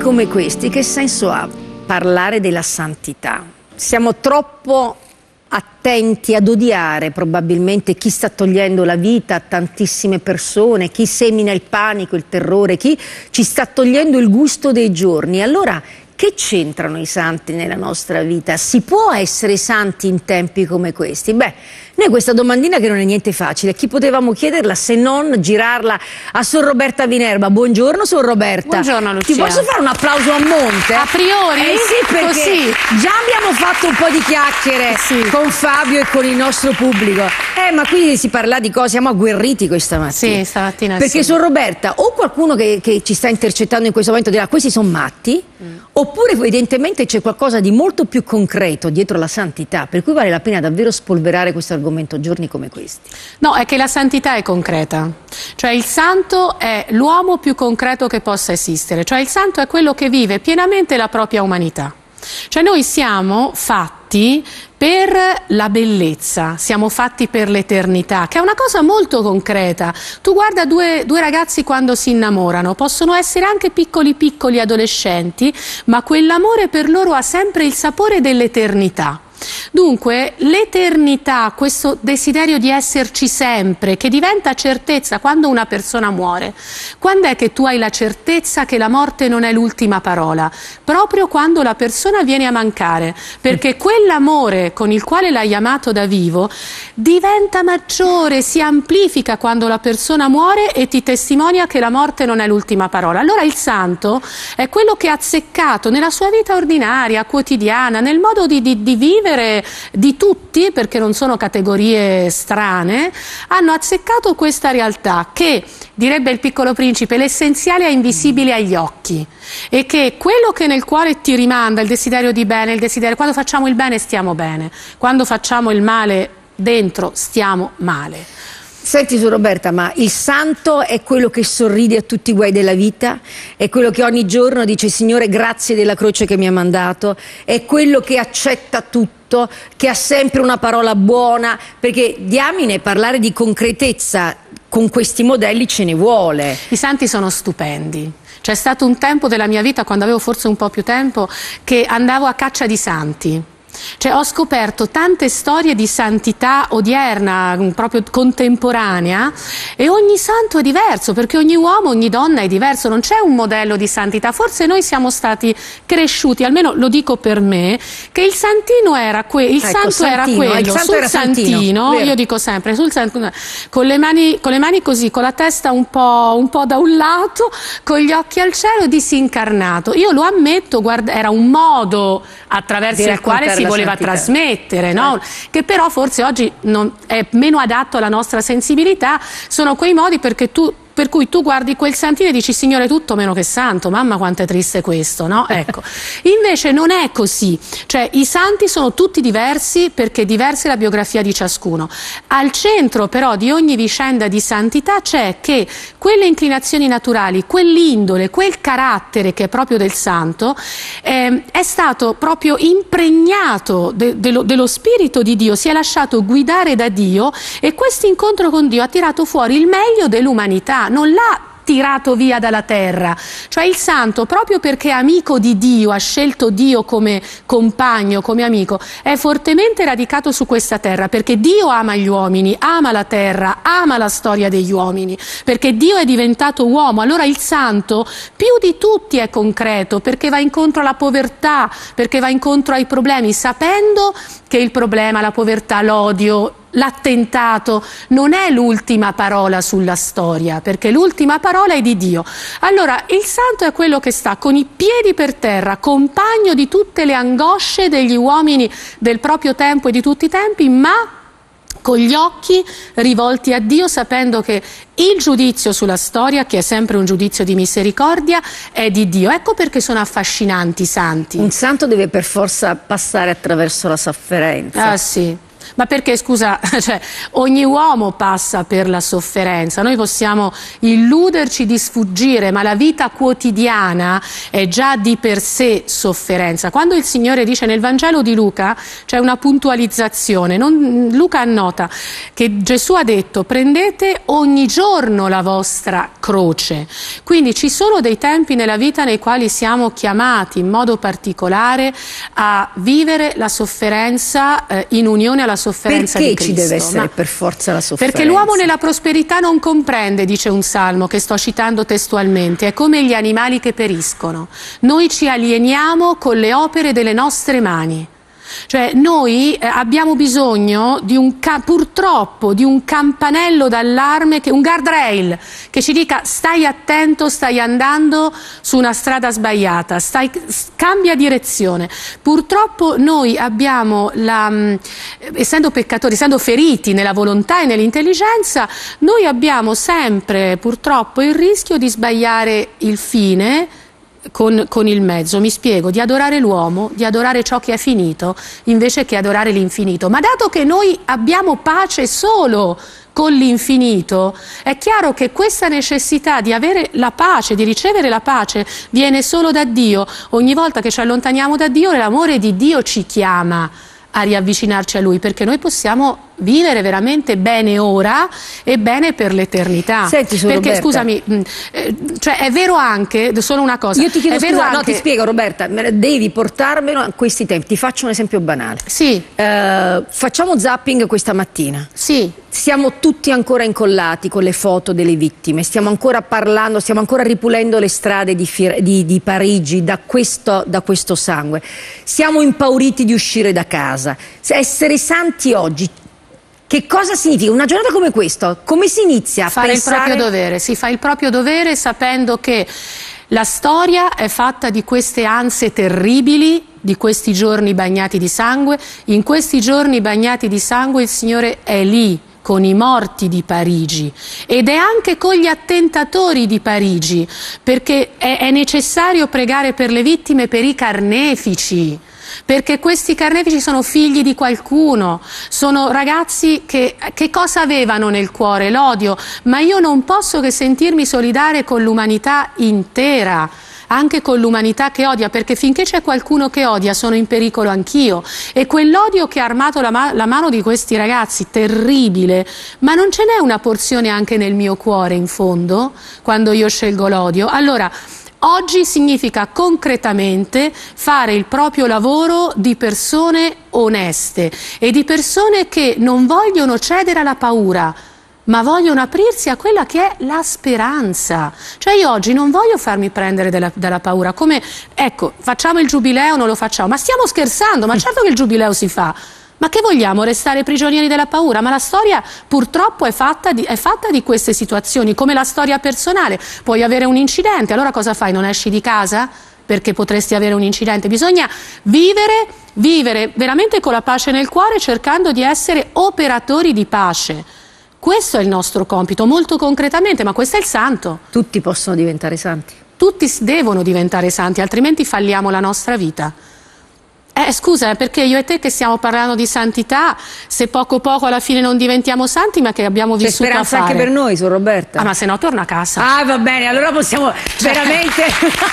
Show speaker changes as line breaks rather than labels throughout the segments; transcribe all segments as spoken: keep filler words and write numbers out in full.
Come questi, che senso ha parlare della santità? Siamo troppo attenti ad odiare probabilmente chi sta togliendo la vita a tantissime persone, chi semina il panico, il terrore, chi ci sta togliendo il gusto dei giorni. Allora, che c'entrano i santi nella nostra vita? Si può essere santi in tempi come questi? Beh, noi questa domandina che non è niente facile, chi potevamo chiederla se non girarla a Sor Roberta Vinerba? Buongiorno Sor Roberta.
Buongiorno Lucia.
Ti posso fare un applauso a monte?
A priori?
Eh sì, perché
così.
Già abbiamo fatto un po' di chiacchiere
sì.
con Fabio e con il nostro pubblico. Eh, ma qui si parla di cose, siamo agguerriti questa mattina.
Sì, stamattina
Perché
sì.
Sor Roberta, o qualcuno che, che ci sta intercettando in questo momento dirà questi sono matti, mm. oppure evidentemente c'è qualcosa di molto più concreto dietro la santità, per cui vale la pena davvero spolverare questo argomento giorni come questi.
No, è che la santità è concreta, cioè il santo è l'uomo più concreto che possa esistere, cioè il santo è quello che vive pienamente la propria umanità. Cioè noi siamo fatti per la bellezza, siamo fatti per l'eternità, che è una cosa molto concreta. Tu guarda due, due ragazzi quando si innamorano, possono essere anche piccoli piccoli adolescenti, ma quell'amore per loro ha sempre il sapore dell'eternità. Dunque l'eternità, questo desiderio di esserci sempre, che diventa certezza quando una persona muore. Quando è che tu hai la certezza che la morte non è l'ultima parola? Proprio quando la persona viene a mancare, perché quell'amore con il quale l'hai amato da vivo diventa maggiore, si amplifica quando la persona muore e ti testimonia che la morte non è l'ultima parola. Allora il santo è quello che ha azzeccato nella sua vita ordinaria, quotidiana, nel modo di, di, di vivere di tutti, perché non sono categorie strane, hanno azzeccato questa realtà che, direbbe il Piccolo Principe, l'essenziale è invisibile agli occhi, e che quello che nel cuore ti rimanda, il desiderio di bene, il desiderio, quando facciamo il bene stiamo bene, quando facciamo il male dentro stiamo male.
Senti Sor Roberta, ma il santo è quello che sorride a tutti i guai della vita? È quello che ogni giorno dice Signore grazie della croce che mi ha mandato? È quello che accetta tutto, che ha sempre una parola buona? Perché diamine, parlare di concretezza con questi modelli ce ne vuole.
I santi sono stupendi. C'è stato un tempo della mia vita, quando avevo forse un po' più tempo, che andavo a caccia di santi. Cioè ho scoperto tante storie di santità odierna, proprio contemporanea, e ogni santo è diverso, perché ogni uomo, ogni donna è diverso, non c'è un modello di santità. Forse noi siamo stati cresciuti, almeno lo dico per me, che il santino era que il
ecco,
santo
santino,
era quello,
il santo
sul
era
santino,
santino,
io dico sempre, sul santino, con le mani, con le mani così, con la testa un po', un po' da un lato, con gli occhi al cielo, disincarnato. Io lo ammetto, guarda, era un modo attraverso il quale si voleva santità. trasmettere, no? Certo. Che però forse oggi non è meno adatto alla nostra sensibilità. Sono quei modi perché tu per cui tu guardi quel santino e dici Signore tutto meno che santo, mamma quanto è triste questo, no? Ecco. Invece non è così, cioè i santi sono tutti diversi perché diversa è la biografia di ciascuno. Al centro però di ogni vicenda di santità c'è che quelle inclinazioni naturali, quell'indole, quel carattere che è proprio del santo eh, è stato proprio impregnato de dello, dello spirito di Dio, si è lasciato guidare da Dio, e questo incontro con Dio ha tirato fuori il meglio dell'umanità. Non l'ha tirato via dalla terra, cioè il santo, proprio perché è amico di Dio, ha scelto Dio come compagno, come amico, è fortemente radicato su questa terra, perché Dio ama gli uomini, ama la terra, ama la storia degli uomini, perché Dio è diventato uomo. Allora il santo più di tutti è concreto, perché va incontro alla povertà, perché va incontro ai problemi, sapendo che il problema, la povertà, l'odio, l'attentato non è l'ultima parola sulla storia, perché l'ultima parola è di Dio. Allora il santo è quello che sta con i piedi per terra, compagno di tutte le angosce degli uomini del proprio tempo e di tutti i tempi, ma con gli occhi rivolti a Dio, sapendo che il giudizio sulla storia, che è sempre un giudizio di misericordia, è di Dio. Ecco perché sono affascinanti i santi.
Un santo deve per forza passare attraverso la sofferenza.
Ah sì. Ma perché, scusa, cioè, ogni uomo passa per la sofferenza, noi possiamo illuderci di sfuggire, ma la vita quotidiana è già di per sé sofferenza. Quando il Signore dice nel Vangelo di Luca, c'è una puntualizzazione, non, Luca annota che Gesù ha detto: prendete ogni giorno la vostra croce. Quindi ci sono dei tempi nella vita nei quali siamo chiamati in modo particolare a vivere la sofferenza eh, in unione alla sofferenza
Perché
di Cristo.
ci deve essere
Ma
per forza la sofferenza?
perché l'uomo nella prosperità non comprende, dice un salmo che sto citando testualmente, è come gli animali che periscono. Noi ci alieniamo con le opere delle nostre mani. Cioè noi eh, abbiamo bisogno di un purtroppo di un campanello d'allarme, un guardrail che ci dica: stai attento, stai andando su una strada sbagliata, stai, cambia direzione. Purtroppo noi abbiamo, la, mh, essendo peccatori, essendo feriti nella volontà e nell'intelligenza, noi abbiamo sempre purtroppo il rischio di sbagliare il fine Con, con il mezzo. Mi spiego: di adorare l'uomo, di adorare ciò che è finito invece che adorare l'infinito. Ma dato che noi abbiamo pace solo con l'infinito, è chiaro che questa necessità di avere la pace, di ricevere la pace, viene solo da Dio. Ogni volta che ci allontaniamo da Dio, l'amore di Dio ci chiama a riavvicinarci a Lui, perché noi possiamo vivere veramente bene ora e bene per l'eternità.
Senti, su
perché
Roberta,
scusami, mh, eh, cioè è vero anche, solo una cosa,
io ti chiedo
è vero
scusa,
anche...
no, ti spiego Roberta, devi portarmelo a questi tempi. Ti faccio un esempio banale.
Sì.
Eh, facciamo zapping questa mattina.
Sì.
Siamo tutti ancora incollati con le foto delle vittime, stiamo ancora parlando, stiamo ancora ripulendo le strade di, di, di Parigi da questo, da questo sangue. Siamo impauriti di uscire da casa. Essere santi oggi, che cosa significa? Una giornata come questa, come si inizia a
fare
pensare...
il proprio dovere, si fa il proprio dovere sapendo che la storia è fatta di queste ansie terribili, di questi giorni bagnati di sangue. In questi giorni bagnati di sangue il Signore è lì con i morti di Parigi ed è anche con gli attentatori di Parigi, perché è, è necessario pregare per le vittime, per i carnefici, perché questi carnefici sono figli di qualcuno, sono ragazzi che, che cosa avevano nel cuore? L'odio, ma io non posso che sentirmi solidale con l'umanità intera, anche con l'umanità che odia, perché finché c'è qualcuno che odia sono in pericolo anch'io, e quell'odio che ha armato la, ma la mano di questi ragazzi, terribile, ma non ce n'è una porzione anche nel mio cuore in fondo, quando io scelgo l'odio? Allora, oggi significa concretamente fare il proprio lavoro di persone oneste e di persone che non vogliono cedere alla paura, ma vogliono aprirsi a quella che è la speranza. Cioè io oggi non voglio farmi prendere dalla, dalla paura, come, ecco, facciamo il giubileo, non lo facciamo, ma stiamo scherzando, ma certo che il giubileo si fa. Ma che vogliamo? Restare prigionieri della paura? Ma la storia purtroppo è fatta, di, è fatta di queste situazioni, come la storia personale. Puoi avere un incidente, allora cosa fai? Non esci di casa? Perché potresti avere un incidente. Bisogna vivere, vivere veramente con la pace nel cuore, cercando di essere operatori di pace. Questo è il nostro compito, molto concretamente, ma questo è il santo.
Tutti possono diventare santi.
Tutti devono diventare santi, altrimenti falliamo la nostra vita. Eh, scusa, perché io e te che stiamo parlando di santità, se poco poco alla fine non diventiamo santi, ma che abbiamo vissuto a fare?
C'è speranza anche per noi, su Roberta.
Ah, ma se no torna a casa.
Ah, va bene, allora possiamo veramente...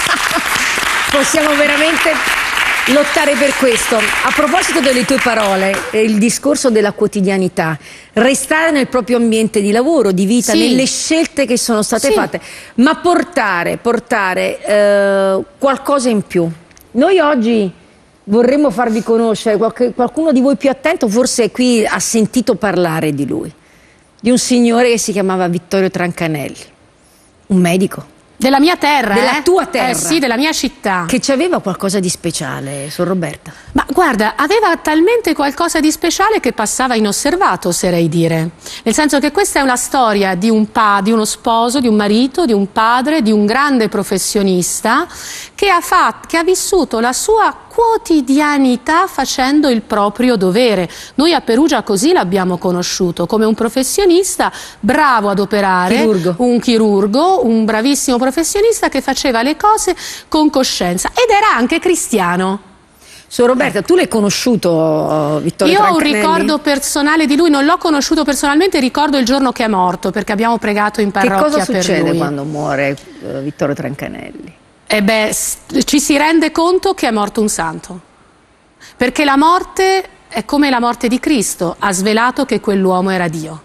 possiamo veramente... lottare per questo. A proposito delle tue parole, il discorso della quotidianità, restare nel proprio ambiente di lavoro, di vita, sì, nelle scelte che sono state sì. fatte, ma portare, portare eh, qualcosa in più. Noi oggi vorremmo farvi conoscere, qualche, qualcuno di voi più attento forse qui ha sentito parlare di lui, di un signore che si chiamava Vittorio Trancanelli, un medico.
Della mia terra,
della
eh?
tua terra,
eh sì, della mia città.
Che ci aveva qualcosa di speciale, Sor Roberta?
Ma guarda, aveva talmente qualcosa di speciale che passava inosservato, oserei dire. Nel senso che questa è una storia di un pa, di uno sposo, di un marito, di un padre, di un grande professionista che ha, fatto, che ha vissuto la sua quotidianità facendo il proprio dovere. Noi a Perugia così l'abbiamo conosciuto, come un professionista bravo ad operare,
chirurgo.
un chirurgo, un bravissimo professionista che faceva le cose con coscienza ed era anche cristiano.
Su Roberta, tu l'hai conosciuto uh, Vittorio
Io
Trancanelli?
Ho un ricordo personale di lui, non l'ho conosciuto personalmente, ricordo il giorno che è morto, perché abbiamo pregato in parrocchia per lui.
Che cosa succede quando muore uh, Vittorio Trancanelli?
Eh beh, ci si rende conto che è morto un santo, perché la morte è come la morte di Cristo, ha svelato che quell'uomo era Dio.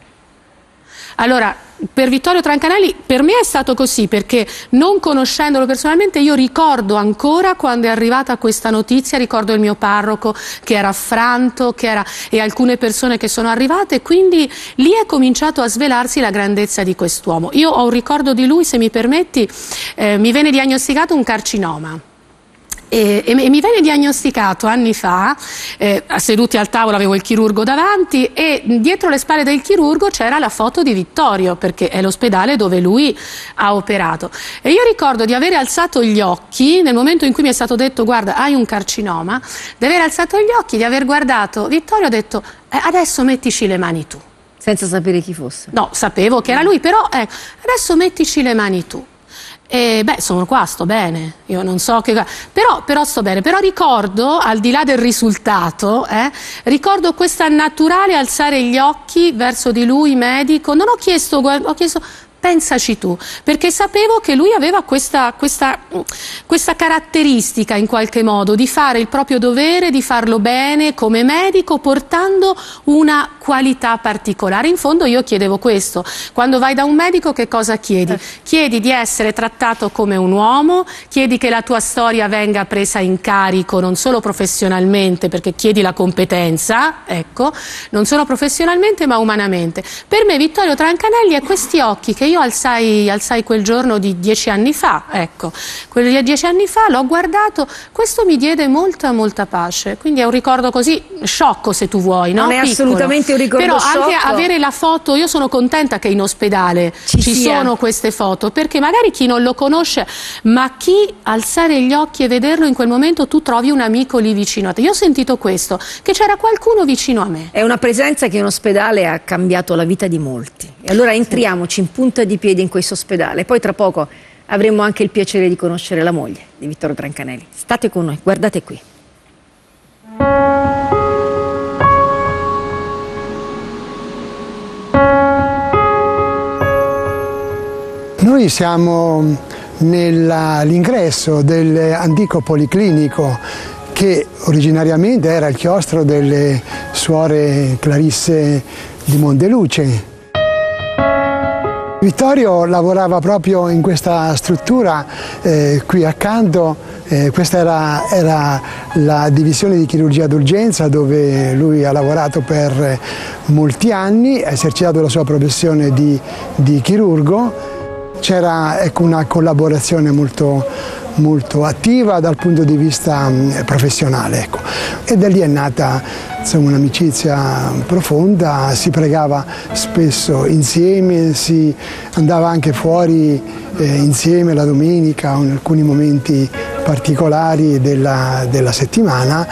Allora, per Vittorio Trancanelli, per me è stato così, perché non conoscendolo personalmente io ricordo ancora quando è arrivata questa notizia, ricordo il mio parroco che era affranto, che era, e alcune persone che sono arrivate, quindi lì è cominciato a svelarsi la grandezza di quest'uomo. Io ho un ricordo di lui, se mi permetti, eh, mi venne diagnosticato un carcinoma. E, e, e mi venne diagnosticato anni fa, eh, seduti al tavolo avevo il chirurgo davanti e dietro le spalle del chirurgo c'era la foto di Vittorio, perché è l'ospedale dove lui ha operato. E io ricordo di avere alzato gli occhi nel momento in cui mi è stato detto guarda hai un carcinoma, di aver alzato gli occhi, di aver guardato Vittorio, ho detto eh, adesso mettici le mani tu.
Senza sapere chi fosse?
No, sapevo che era lui, però eh, adesso mettici le mani tu. E beh, sono qua, sto bene, io non so che... Però, però sto bene, però ricordo, al di là del risultato, eh, ricordo questa naturale alzare gli occhi verso di lui, medico, non ho chiesto, ho chiesto... pensaci tu, perché sapevo che lui aveva questa, questa, questa caratteristica in qualche modo di fare il proprio dovere, di farlo bene come medico, portando una qualità particolare. In fondo io chiedevo questo, quando vai da un medico che cosa chiedi? Eh. Chiedi di essere trattato come un uomo, chiedi che la tua storia venga presa in carico non solo professionalmente, perché chiedi la competenza, ecco, non solo professionalmente ma umanamente. Per me Vittorio Trancanelli è questi occhi che io Io alzai, alzai quel giorno di dieci anni fa, ecco, quelli di dieci anni fa l'ho guardato, questo mi diede molta molta pace, quindi è un ricordo così sciocco se tu vuoi, no?
Non è
Piccolo.
Assolutamente un ricordo
Però
sciocco.
anche avere la foto, io sono contenta che in ospedale
ci,
ci sono queste foto, perché magari chi non lo conosce, ma chi alzare gli occhi e vederlo in quel momento tu trovi un amico lì vicino a te. Io ho sentito questo, che c'era qualcuno vicino a me.
È una presenza che in ospedale ha cambiato la vita di molti. E allora entriamoci in punta di piedi in questo ospedale, poi tra poco avremo anche il piacere di conoscere la moglie di Vittorio Trancanelli. State con noi, guardate qui.
Noi siamo nell'ingresso dell'antico policlinico che originariamente era il chiostro delle suore Clarisse di Monteluce. Vittorio lavorava proprio in questa struttura eh, qui accanto, eh, questa era, era la divisione di chirurgia d'urgenza dove lui ha lavorato per molti anni, ha esercitato la sua professione di, di chirurgo. C'era ecco, una collaborazione molto, molto attiva dal punto di vista mh, professionale. Ecco. E da lì è nata un'amicizia profonda, si pregava spesso insieme, si andava anche fuori eh, insieme la domenica in alcuni momenti particolari della, della settimana.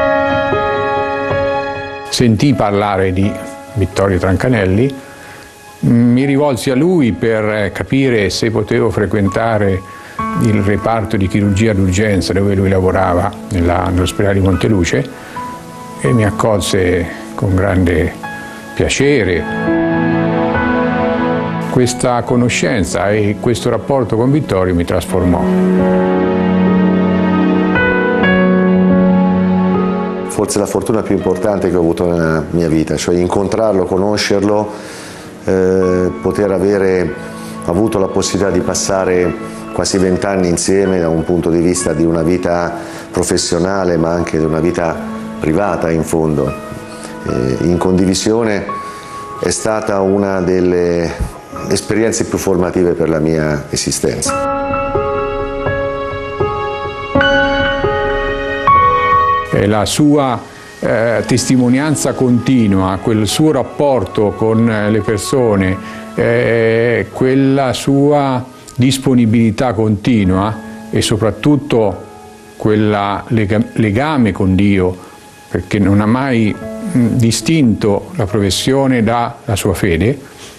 Sentii parlare di Vittorio Trancanelli, mi rivolsi a lui per capire se potevo frequentare il reparto di chirurgia d'urgenza dove lui lavorava nell'ospedale di Monteluce e mi accolse con grande piacere. Questa conoscenza e questo rapporto con Vittorio mi trasformò.
Forse la fortuna più importante che ho avuto nella mia vita, cioè incontrarlo, conoscerlo, eh, poter avere avuto la possibilità di passare quasi vent'anni insieme da un punto di vista di una vita professionale ma anche di una vita privata in fondo, eh, in condivisione, è stata una delle esperienze più formative per la mia esistenza.
La sua eh, testimonianza continua, quel suo rapporto con le persone, eh, quella sua disponibilità continua e soprattutto quel legame con Dio, perché non ha mai distinto la professione dalla sua fede,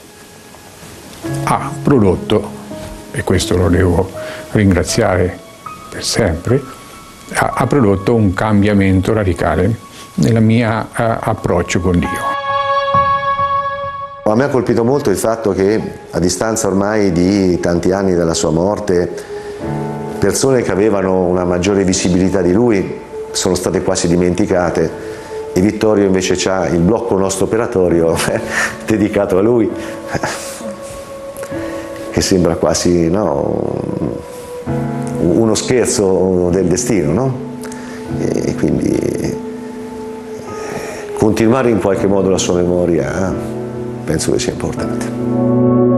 ha prodotto, e questo lo devo ringraziare per sempre, ha, ha prodotto un cambiamento radicale nel mio approccio con Dio.
A me ha colpito molto il fatto che a distanza ormai di tanti anni dalla sua morte, persone che avevano una maggiore visibilità di lui sono state quasi dimenticate e Vittorio invece ha il blocco nostro operatorio dedicato a lui, che sembra quasi, no, uno scherzo del destino, no? E quindi continuare in qualche modo la sua memoria penso che sia importante.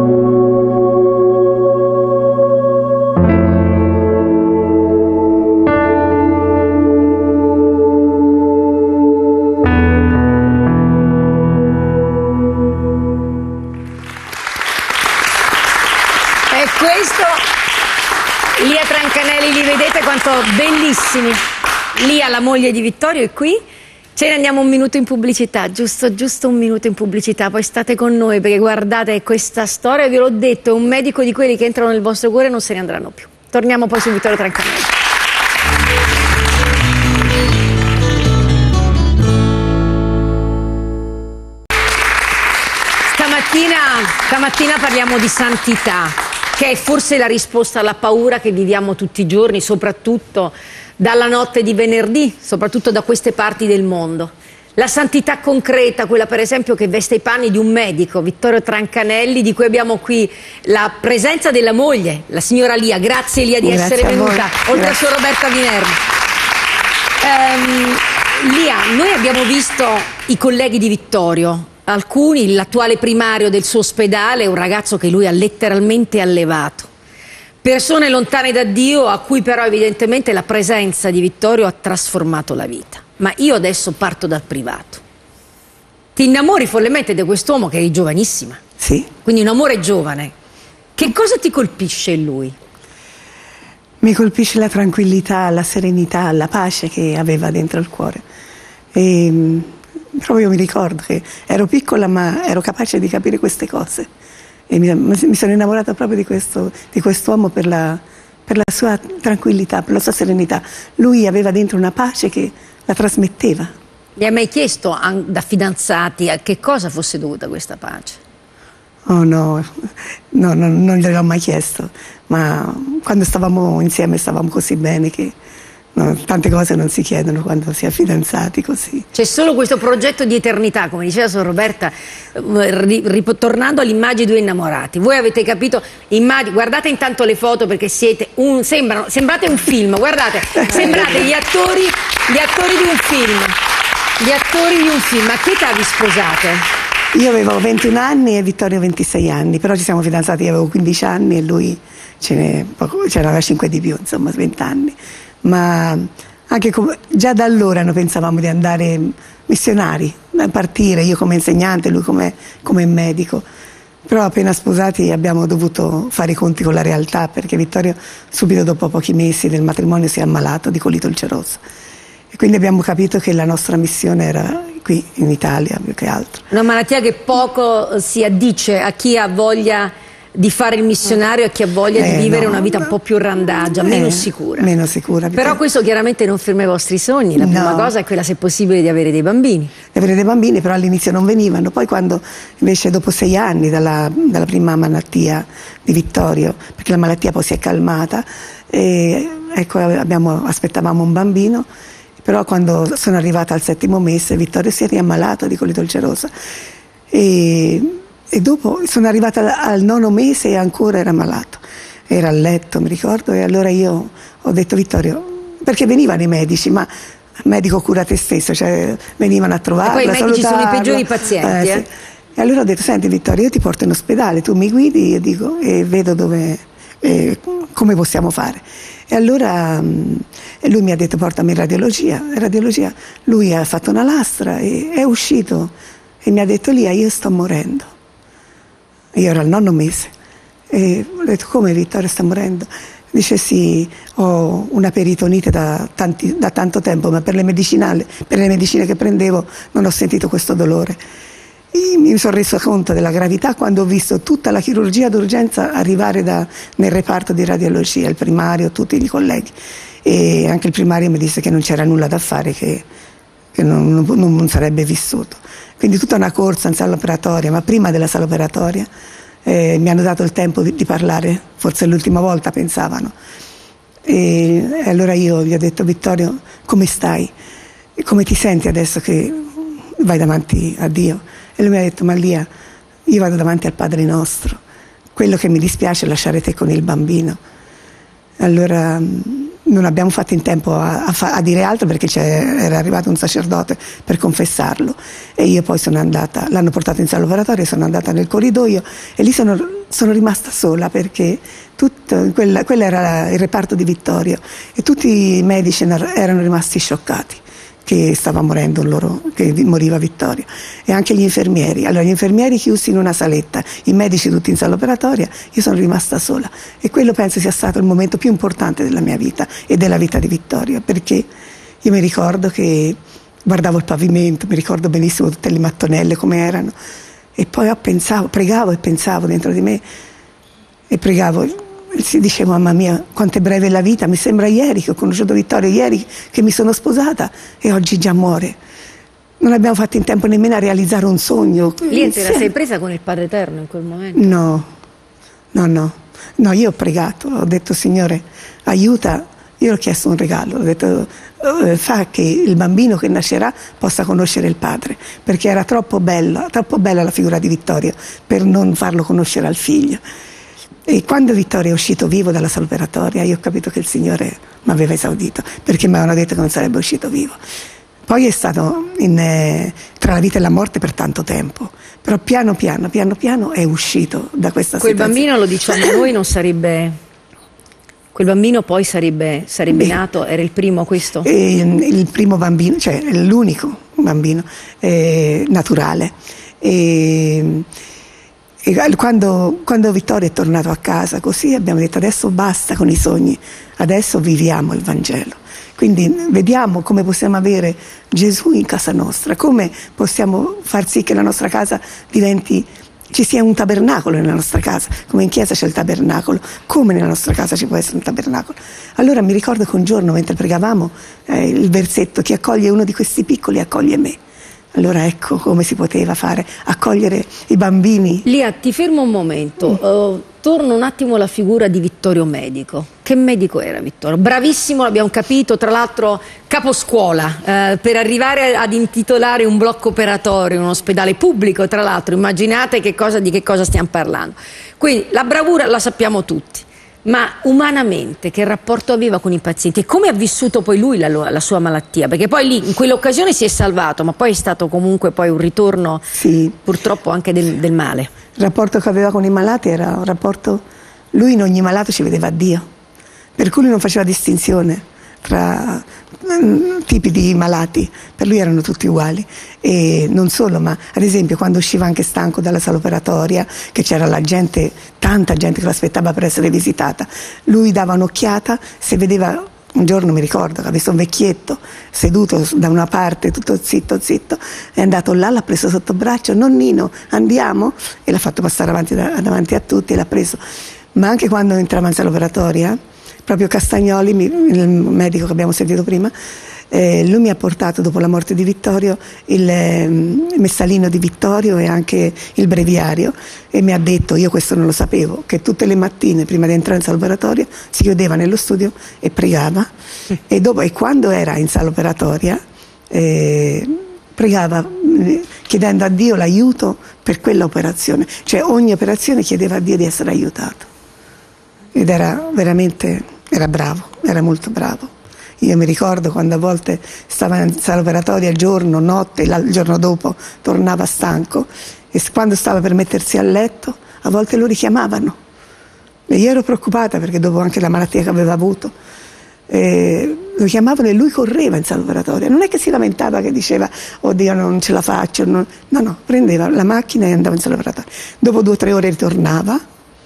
Lia Trancanelli, li vedete quanto bellissimi. Lia, la moglie di Vittorio, è qui. Ce ne andiamo un minuto in pubblicità, giusto, giusto un minuto in pubblicità, poi state con noi perché guardate questa storia, ve l'ho detto, è un medico di quelli che entrano nel vostro cuore e non se ne andranno più. Torniamo poi su Vittorio Trancanelli. Stamattina, stamattina parliamo di santità, che è forse la risposta alla paura che viviamo tutti i giorni, soprattutto dalla notte di venerdì, soprattutto da queste parti del mondo. La santità concreta, quella per esempio che veste i panni di un medico, Vittorio Trancanelli, di cui abbiamo qui la presenza della moglie, la signora Lia. Grazie Lia di
Grazie
essere venuta,
Grazie.
oltre a sua Roberta Vinerni. Um, Lia, noi abbiamo visto i colleghi di Vittorio, alcuni, l'attuale primario del suo ospedale, un ragazzo che lui ha letteralmente allevato. Persone lontane da Dio a cui però evidentemente la presenza di Vittorio ha trasformato la vita. Ma io adesso parto dal privato. Ti innamori follemente di quest'uomo che è giovanissima.
Sì.
Quindi un amore giovane. Che cosa ti colpisce in lui?
Mi colpisce la tranquillità, la serenità, la pace che aveva dentro il cuore. E proprio mi ricordo che ero piccola ma ero capace di capire queste cose e mi, mi sono innamorata proprio di questo di quest'uomo per la, per la sua tranquillità, per la sua serenità. Lui aveva dentro una pace che la trasmetteva.
Gli hai mai chiesto da fidanzati a che cosa fosse dovuta questa pace?
Oh no, no, no non gliel'ho mai chiesto, ma quando stavamo insieme stavamo così bene che no, tante cose non si chiedono quando si è fidanzati così.
C'è solo questo progetto di eternità, come diceva Sor Roberta, ritornando all'immagine di due innamorati. Voi avete capito, guardate intanto le foto perché siete un, sembrano, sembrate un film, guardate, sembrate gli attori, gli attori di un film, gli attori di un film. A che età vi sposate?
Io avevo ventuno anni e Vittorio ventisei anni, però ci siamo fidanzati, io avevo quindici anni e lui ce n'aveva cinque di più, insomma venti anni. Ma anche come, già da allora noi pensavamo di andare missionari, a partire, io come insegnante, lui come, come medico. Però appena sposati abbiamo dovuto fare i conti con la realtà perché Vittorio subito dopo pochi mesi del matrimonio si è ammalato di colite ulcerosa. E quindi abbiamo capito che la nostra missione era qui in Italia più che altro.
Una malattia che poco si addice a chi ha voglia di fare il missionario e a chi ha voglia eh, di vivere no, una vita un po' più randagia, eh, meno sicura.
Meno sicura.
Però questo chiaramente non ferma i vostri sogni. La prima no. cosa è quella, se possibile, di avere dei bambini.
Di avere dei bambini, però all'inizio non venivano. Poi quando invece dopo sei anni dalla, dalla prima malattia di Vittorio, perché la malattia poi si è calmata, e, ecco, abbiamo, aspettavamo un bambino. Però quando sono arrivata al settimo mese Vittorio si è riammalato di colite ulcerosa e, e dopo sono arrivata al nono mese e ancora era malato, era a letto mi ricordo, e allora io ho detto Vittorio, perché venivano i medici, ma medico cura te stesso, cioè venivano a trovarla,
e poi i medici sono i peggiori pazienti. Eh,
eh. Sì. E allora ho detto, senti Vittorio, io ti porto in ospedale, tu mi guidi, io dico, e vedo dove, eh, come possiamo fare. E allora um, lui mi ha detto portami in radiologia. In radiologia lui ha fatto una lastra e è uscito e mi ha detto Lia, io sto morendo. Io ero al nono mese e ho detto come Vittorio sta morendo? Dice sì, ho una peritonite da, tanti, da tanto tempo, ma per le medicinali, per le medicine che prendevo non ho sentito questo dolore. E mi sono reso conto della gravità quando ho visto tutta la chirurgia d'urgenza arrivare da, nel reparto di radiologia, il primario, tutti i colleghi. e anche il primario mi disse che non c'era nulla da fare, che, che non, non, non sarebbe vissuto. Quindi tutta una corsa in sala operatoria, ma prima della sala operatoria eh, mi hanno dato il tempo di, di parlare, forse l'ultima volta pensavano. E, e allora io gli ho detto: Vittorio, come stai? E come ti senti adesso che vai davanti a Dio? E lui mi ha detto: ma Lia, io vado davanti al Padre nostro, quello che mi dispiace è lasciare te con il bambino. Allora non abbiamo fatto in tempo a, a, fa, a dire altro, perché era arrivato un sacerdote per confessarlo, e io poi sono andata, l'hanno portato in sala operatoria, sono andata nel corridoio e lì sono, sono rimasta sola, perché tutto, quella, quello era il reparto di Vittorio e tutti i medici erano rimasti scioccati che stava morendo loro, che moriva Vittorio, e anche gli infermieri. Allora gli infermieri chiusi in una saletta, i medici tutti in sala operatoria, io sono rimasta sola, e quello penso sia stato il momento più importante della mia vita e della vita di Vittorio, perché io mi ricordo che guardavo il pavimento, mi ricordo benissimo tutte le mattonelle come erano, e poi pensavo, pregavo e pensavo dentro di me, e pregavo, si dicevo: mamma mia, quanto è breve la vita, mi sembra ieri che ho conosciuto Vittorio, ieri che mi sono sposata e oggi già muore. Non abbiamo fatto in tempo nemmeno a realizzare un sogno.
Lì te la sei presa con il Padre Eterno in quel momento?
No, no, no, no, io ho pregato, ho detto: Signore, aiuta, io ho chiesto un regalo, ho detto: fa che il bambino che nascerà possa conoscere il padre, perché era troppo bella, troppo bella la figura di Vittorio per non farlo conoscere al figlio. E quando Vittorio è uscito vivo dalla sala operatoria, io ho capito che il Signore mi aveva esaudito, perché mi avevano detto che non sarebbe uscito vivo. Poi è stato in, eh, tra la vita e la morte per tanto tempo, però piano piano, piano piano è uscito da questa
Quel
situazione.
Bambino, lo diciamo noi, non sarebbe... Quel bambino poi sarebbe, sarebbe nato, era il primo questo?
E, il primo bambino, cioè l'unico bambino eh, naturale. E, E quando, quando Vittorio è tornato a casa così, abbiamo detto: adesso basta con i sogni, adesso viviamo il Vangelo. Quindi vediamo come possiamo avere Gesù in casa nostra, come possiamo far sì che la nostra casa diventi, ci sia un tabernacolo nella nostra casa, come in chiesa c'è il tabernacolo, come nella nostra casa ci può essere un tabernacolo. Allora mi ricordo che un giorno, mentre pregavamo, eh, il versetto: chi accoglie uno di questi piccoli accoglie me. Allora ecco come si poteva fare, accogliere i bambini.
Lia, ti fermo un momento, mm. uh, torno un attimo alla figura di Vittorio medico. Che medico era Vittorio? Bravissimo, l'abbiamo capito, tra l'altro caposcuola, uh, per arrivare ad intitolare un blocco operatorio in un ospedale pubblico, tra l'altro, immaginate che cosa, di che cosa stiamo parlando. Quindi la bravura la sappiamo tutti. Ma umanamente che rapporto aveva con i pazienti e come ha vissuto poi lui la, la sua malattia? Perché poi lì in quell'occasione si è salvato, ma poi è stato comunque poi un ritorno, sì, purtroppo anche del, del male.
Il rapporto che aveva con i malati era un rapporto, lui in ogni malato ci vedeva Dio, per cui lui non faceva distinzione tra tipi di malati, per lui erano tutti uguali. E non solo, ma ad esempio quando usciva anche stanco dalla sala operatoria, che c'era la gente, tanta gente che lo aspettava per essere visitata, lui dava un'occhiata, se vedeva, un giorno mi ricordo che ha visto un vecchietto seduto da una parte tutto zitto zitto, è andato là, l'ha preso sotto braccio: nonnino, andiamo, e l'ha fatto passare avanti, davanti a tutti e l'ha preso. Ma anche quando entrava in sala operatoria, proprio Castagnoli, il medico che abbiamo sentito prima, eh, lui mi ha portato, dopo la morte di Vittorio, il eh, messalino di Vittorio e anche il breviario, e mi ha detto, io questo non lo sapevo, che tutte le mattine prima di entrare in sala operatoria si chiudeva nello studio e pregava, mm. e, dopo, e quando era in sala operatoria eh, pregava eh, chiedendo a Dio l'aiuto per quella operazione, cioè ogni operazione chiedeva a Dio di essere aiutato, ed era veramente, era bravo, era molto bravo. Io mi ricordo quando a volte stava in sala operatoria giorno, notte, il giorno dopo tornava stanco, e quando stava per mettersi a letto a volte lo richiamavano, e io ero preoccupata perché dopo anche la malattia che aveva avuto, eh, lo chiamavano e lui correva in sala operatoria, non è che si lamentava, che diceva oddio non ce la faccio, non... no no, prendeva la macchina e andava in sala operatoria, dopo due o tre ore ritornava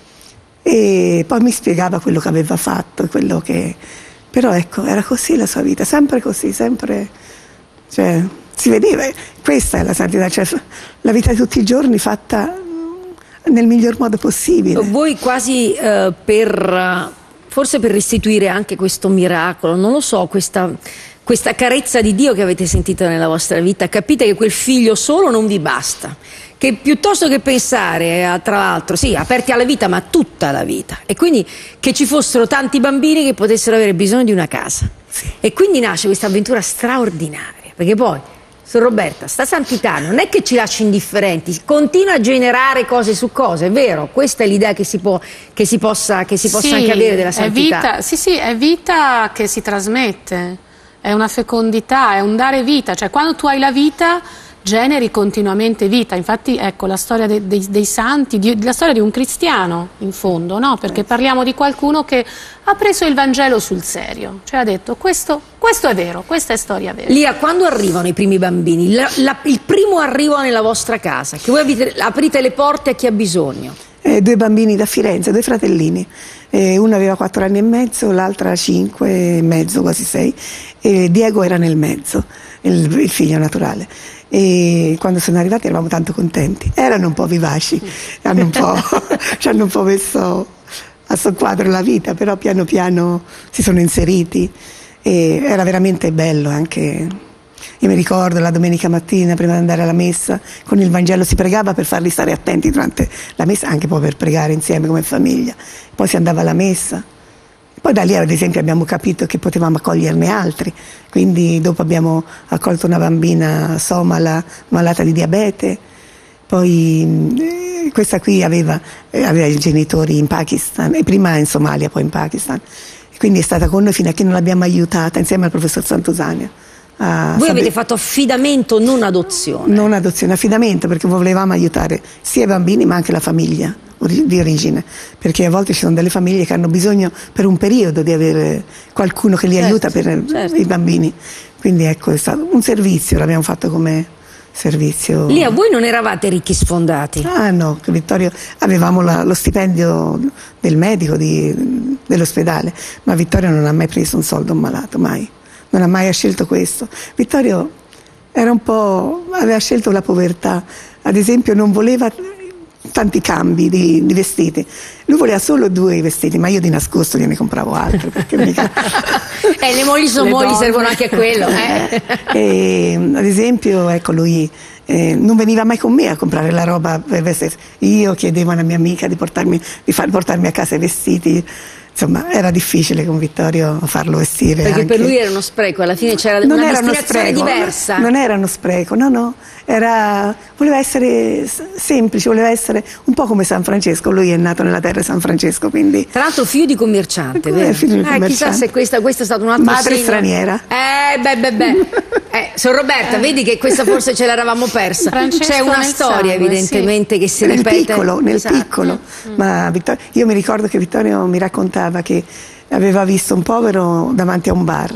e poi mi spiegava quello che aveva fatto, quello che... Però ecco, era così la sua vita, sempre così, sempre, cioè, si vedeva, questa è la santità, cioè la vita di tutti i giorni fatta nel miglior modo possibile.
Voi quasi eh, per, forse per restituire anche questo miracolo, non lo so, questa, questa carezza di Dio che avete sentito nella vostra vita, capite che quel figlio solo non vi basta, che piuttosto che pensare a, tra l'altro, sì, aperti alla vita, ma tutta la vita, e quindi che ci fossero tanti bambini che potessero avere bisogno di una casa. Sì. E quindi nasce questa avventura straordinaria, perché poi, Sor Roberta, sta santità non è che ci lascia indifferenti, continua a generare cose su cose, è vero? Questa è l'idea che si può, che si possa, che si possa
sì,
anche avere della santità.
È vita, sì, sì, è vita che si trasmette, è una fecondità, è un dare vita, cioè quando tu hai la vita generi continuamente vita. Infatti ecco la storia dei, dei, dei santi, di, la storia di un cristiano in fondo, no? Perché parliamo di qualcuno che ha preso il Vangelo sul serio, cioè ha detto questo, questo è vero, questa è storia vera.
Lia, quando arrivano i primi bambini, la, la, il primo arrivo nella vostra casa, che voi avete, aprite le porte a chi ha bisogno?
Eh, due bambini da Firenze, due fratellini, eh, uno aveva quattro anni e mezzo, l'altra cinque e mezzo, quasi sei, e Diego era nel mezzo, il, il figlio naturale. E quando sono arrivati eravamo tanto contenti, erano un po' vivaci, hanno un po', ci hanno un po' messo a soqquadro la vita, però piano piano si sono inseriti e era veramente bello anche. Io mi ricordo la domenica mattina prima di andare alla messa con il Vangelo si pregava per farli stare attenti durante la messa, anche poi per pregare insieme come famiglia, poi si andava alla messa. Poi da lì ad esempio abbiamo capito che potevamo accoglierne altri, quindi dopo abbiamo accolto una bambina somala malata di diabete, poi eh, questa qui aveva, eh, aveva i genitori in Pakistan, e prima in Somalia poi in Pakistan, e quindi è stata con noi fino a che non l'abbiamo aiutata insieme al professor Sant'Usanio.
Voi saper... avete fatto affidamento, non adozione?
Non adozione, affidamento, perché volevamo aiutare sia i bambini ma anche la famiglia di origine, perché a volte ci sono delle famiglie che hanno bisogno per un periodo di avere qualcuno che li certo, aiuta per certo. i bambini, quindi ecco, è stato un servizio, l'abbiamo fatto come servizio.
Lia, voi non eravate ricchi sfondati?
Ah no, che Vittorio, avevamo la, lo stipendio del medico di, dell'ospedale, ma Vittorio non ha mai preso un soldo a un malato, mai, non ha mai scelto questo. Vittorio era un po', aveva scelto la povertà, ad esempio non voleva tanti cambi di, di vestiti, lui voleva solo due vestiti, ma io di nascosto gliene compravo altri perché mica...
eh, le mogli sono le mogli, donne. Servono anche a quello eh.
E, ad esempio ecco lui eh, non veniva mai con me a comprare la roba per vestirsi, io chiedevo a una mia amica di portarmi, di far, portarmi a casa i vestiti. Insomma, era difficile con Vittorio farlo vestire.
Perché
anche.
Per lui era uno spreco, alla fine c'era
non
una
era
destinazione
uno spreco,
diversa.
Non era uno spreco, no, no. Era, voleva essere semplice, voleva essere un po' come San Francesco. Lui è nato nella terra di San Francesco, quindi...
Tra l'altro figlio di commerciante, vero?
Figlio di commerciante.
Eh, chissà se questa, questo è stato un altro
Madre
segno.
straniera.
Eh, beh, beh, beh. Eh, Sor Roberta, eh. vedi che questa forse ce l'eravamo persa. C'è una storia, sangue, evidentemente, sì. che si
nel
ripete.
Piccolo, nel
esatto.
piccolo. Mm. Ma Vittorio, io mi ricordo che Vittorio mi raccontava che aveva visto un povero davanti a un bar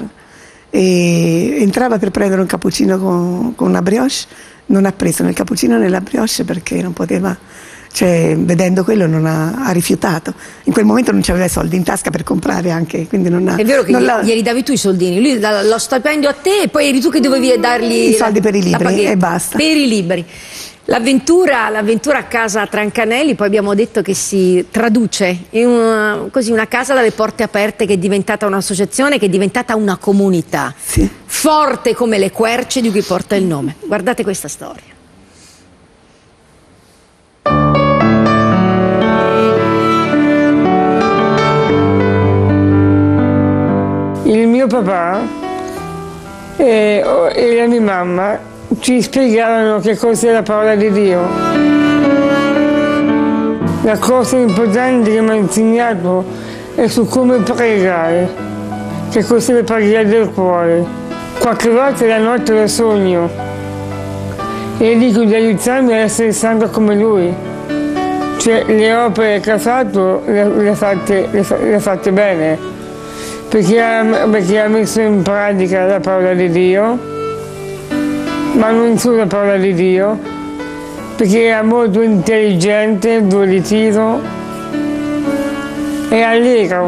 e entrava per prendere un cappuccino con, con una brioche, non ha preso né il cappuccino né la brioche perché non poteva, cioè vedendo quello non ha, ha rifiutato. In quel momento non c'aveva soldi in tasca per comprare anche, quindi non ha...
È vero che
non
gli,
la...
glieli davi tu i soldini, lui dà lo stipendio a te e poi eri tu che dovevi dargli
i soldi
la,
per i libri e basta.
Per i libri. L'avventura, l'avventura a casa Trancanelli, poi abbiamo detto che si traduce in una, così, una casa dalle porte aperte che è diventata un'associazione, che è diventata una comunità,
sì.
forte come le querce di cui porta il nome. Guardate questa storia.
Il mio papà e, e la mia mamma ci spiegavano che cos'è la parola di Dio. La cosa importante che mi ha insegnato è su come pregare, che cos'è la preghiera del cuore. Qualche volta la notte lo sogno e dico di aiutarmi a essere santo come lui. Cioè le opere che ha fatto le, le, ha, fatte, le, le ha fatte bene, perché ha, perché ha messo in pratica la parola di Dio, ma non solo la parola di Dio, perché è molto intelligente, volitivo e allegro.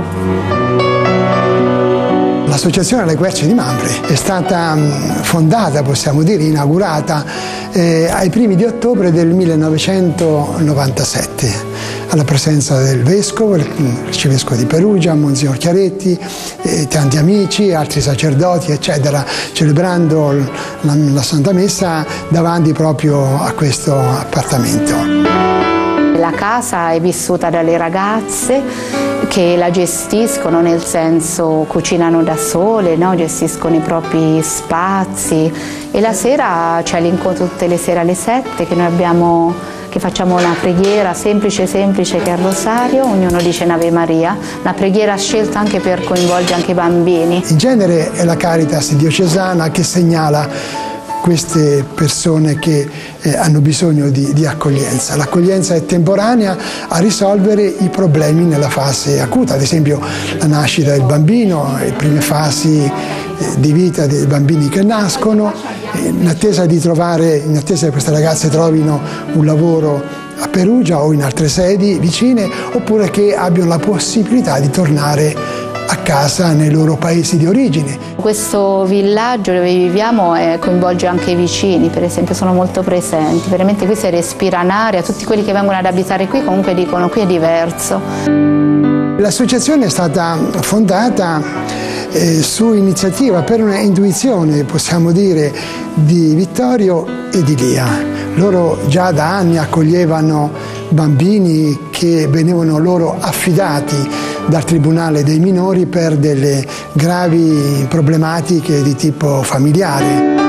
L'associazione Le Querce di Mambre è stata fondata, possiamo dire, inaugurata eh, ai primi di ottobre del millenovecentonovantasette. alla presenza del vescovo, l'arcivescovo di Perugia, Monsignor Chiaretti, e tanti amici, altri sacerdoti, eccetera, celebrando la, la Santa Messa davanti proprio a questo appartamento.
La casa è vissuta dalle ragazze che la gestiscono, nel senso cucinano da sole, no? Gestiscono i propri spazi, e la sera c'è l'incontro tutte le sere alle sette che noi abbiamo, che facciamo una preghiera semplice semplice che è il rosario, ognuno dice un'Ave Maria, una preghiera scelta anche per coinvolgere anche i bambini.
In genere è la Caritas diocesana che segnala queste persone che eh, hanno bisogno di, di accoglienza. L'accoglienza è temporanea a risolvere i problemi nella fase acuta, ad esempio la nascita del bambino, le prime fasi eh, di vita dei bambini che nascono, eh, in attesa di trovare, in attesa che queste ragazze trovino un lavoro a Perugia o in altre sedi vicine, oppure che abbiano la possibilità di tornare a casa nei loro paesi di origine.
Questo villaggio dove viviamo eh, coinvolge anche i vicini, per esempio, sono molto presenti, veramente qui si respira un'aria, tutti quelli che vengono ad abitare qui comunque dicono qui è diverso.
L'associazione è stata fondata eh, su iniziativa, per una intuizione, possiamo dire, di Vittorio e di Lia. Loro già da anni accoglievano bambini che venivano loro affidati dal Tribunale dei minori per delle gravi problematiche di tipo familiare.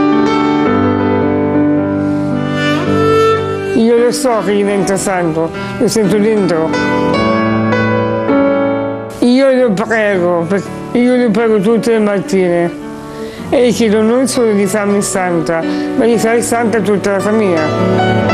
Io lo so che diventa santo, lo sento dentro. Io lo prego, io lo prego tutte le mattine e chiedo non solo di farmi santa, ma di fare santa tutta la famiglia.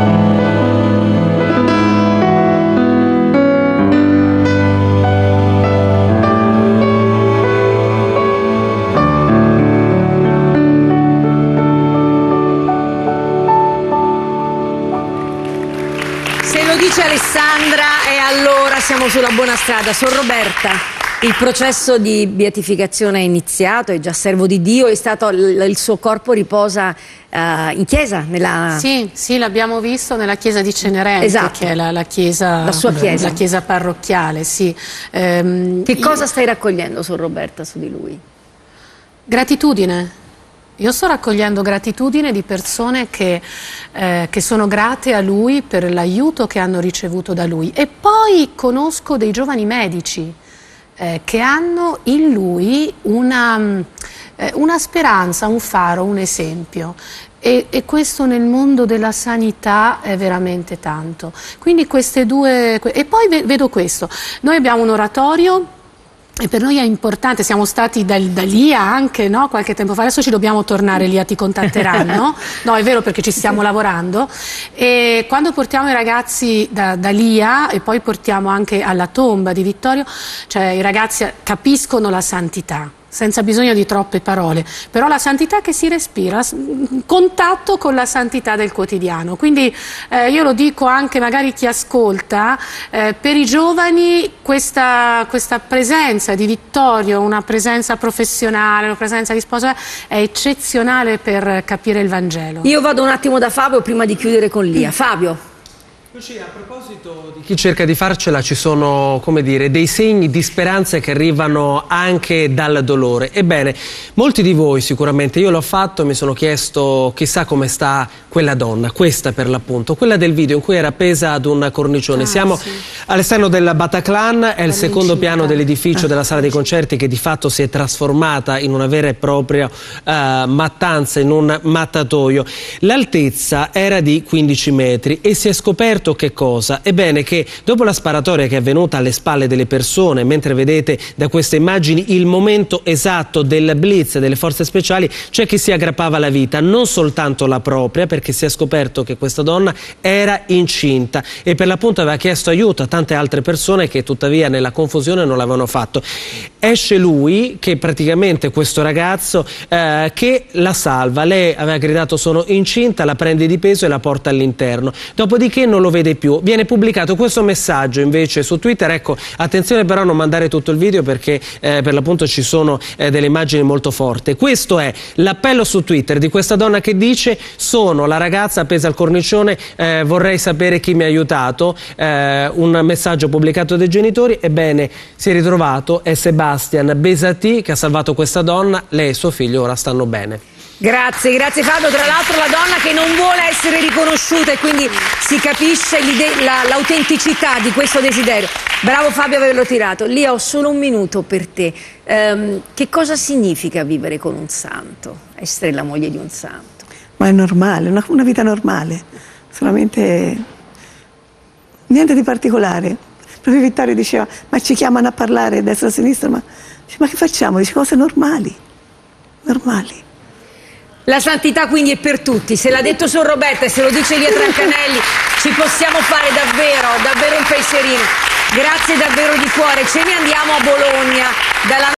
Dice Alessandra, e allora siamo sulla buona strada. Sor Roberta, il processo di beatificazione è iniziato, è già servo di Dio, è stato, il suo corpo riposa uh, in chiesa? Nella...
Sì, sì, l'abbiamo visto nella chiesa di Cenerente,
esatto,
che è la, la, chiesa,
la sua chiesa.
La chiesa parrocchiale, sì. Ehm,
che cosa stai raccogliendo, Sor Roberta, su di lui?
Gratitudine. Io sto raccogliendo gratitudine di persone che, eh, che sono grate a lui per l'aiuto che hanno ricevuto da lui, e poi conosco dei giovani medici eh, che hanno in lui una, eh, una speranza, un faro, un esempio, e, e questo nel mondo della sanità è veramente tanto. Quindi queste due... E poi vedo questo, noi abbiamo un oratorio. E per noi è importante, siamo stati da, da Lia anche, no? Qualche tempo fa, adesso ci dobbiamo tornare, Lia ti contatteranno, no è vero, perché ci stiamo lavorando, e quando portiamo i ragazzi da, da Lia e poi portiamo anche alla tomba di Vittorio, cioè i ragazzi capiscono la santità, senza bisogno di troppe parole, però la santità che si respira, contatto con la santità del quotidiano. Quindi eh, io lo dico anche magari chi ascolta, eh, per i giovani questa, questa presenza di Vittorio, una presenza professionale, una presenza di sposa, è eccezionale per capire il Vangelo.
Io vado un attimo da Fabio prima di chiudere con Lia. Fabio.
Lucia, a proposito di chi cerca di farcela, ci sono, come dire, dei segni di speranza che arrivano anche dal dolore. Ebbene, molti di voi sicuramente, io l'ho fatto, mi sono chiesto chissà come sta quella donna, questa per l'appunto, quella del video in cui era appesa ad un cornicione. Ah, Siamo sì. all'esterno del Bataclan, è il secondo piano dell'edificio della sala dei concerti che di fatto si è trasformata in una vera e propria uh, mattanza, in un mattatoio. L'altezza era di quindici metri e si è scoperto che cosa? Ebbene, che dopo la sparatoria che è avvenuta alle spalle delle persone, mentre vedete da queste immagini il momento esatto del blitz delle forze speciali, c'è chi si aggrappava alla vita, non soltanto la propria, perché si è scoperto che questa donna era incinta e per l'appunto aveva chiesto aiuto a tante altre persone che tuttavia nella confusione non l'avevano fatto. Esce lui, che praticamente questo ragazzo eh, che la salva. Lei aveva gridato sono incinta, la prende di peso e la porta all'interno, dopodiché non lo vede più. Viene pubblicato questo messaggio invece su Twitter, ecco, attenzione però a non mandare tutto il video perché eh, per l'appunto ci sono eh, delle immagini molto forti. Questo è l'appello su Twitter di questa donna che dice: sono la ragazza appesa al cornicione, eh, vorrei sapere chi mi ha aiutato, eh, un messaggio pubblicato dai genitori. Ebbene, si è ritrovato, è Sebastian Besati che ha salvato questa donna, lei e suo figlio ora stanno bene.
Grazie, grazie Fabio. Tra l'altro la donna che non vuole essere riconosciuta e quindi si capisce l'autenticità di questo desiderio. Bravo Fabio a averlo tirato. Lia, ho solo un minuto per te. Um, che cosa significa vivere con un santo? Essere la moglie di un santo?
Ma è normale, una, una vita normale, solamente niente di particolare. Proprio Vittorio diceva, ma ci chiamano a parlare a destra e a sinistra, ma, ma che facciamo? Dice cose normali, normali.
La santità quindi è per tutti, se l'ha detto Sor Roberta e se lo dice Lia Trancanelli ci possiamo fare davvero, davvero un pensierino. Grazie davvero di cuore, ce ne andiamo a Bologna. Dalla